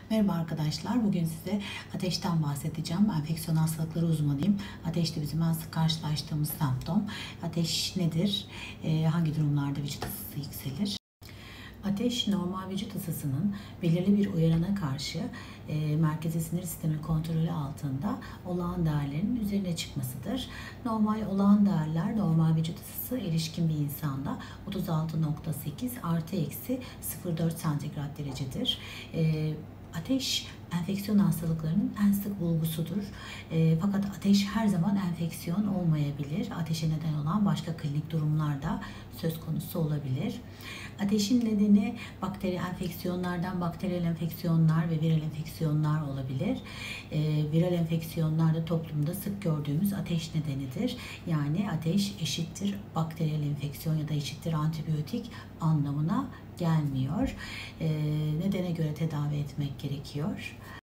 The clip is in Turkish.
Merhaba arkadaşlar. Bugün size ateşten bahsedeceğim. Enfeksiyon hastalıkları uzmanıyım. Ateş de bizim en sık karşılaştığımız semptom. Ateş nedir? Hangi durumlarda vücut ısısı yükselir? Ateş, normal vücut ısısının belirli bir uyarana karşı merkezi sinir sistemi kontrolü altında olağan değerlerin üzerine çıkmasıdır. Normal olağan değerler, normal vücut ısısı erişkin bir insanda 36,8 artı eksi 0,4 santigrat derecedir. Ateş enfeksiyon hastalıklarının en sık bulgusudur. Fakat ateş her zaman enfeksiyon olmayabilir. Ateşe neden olan başka klinik durumlar da söz konusu olabilir. Ateşin nedeni bakteri enfeksiyonlardan bakteriyel enfeksiyonlar ve viral enfeksiyonlar olabilir. Viral enfeksiyonlar da toplumda sık gördüğümüz ateş nedenidir. Yani ateş eşittir bakteriyel enfeksiyon ya da eşittir antibiyotik anlamına gelmiyor. Nedene göre tedavi etmek gerekiyor.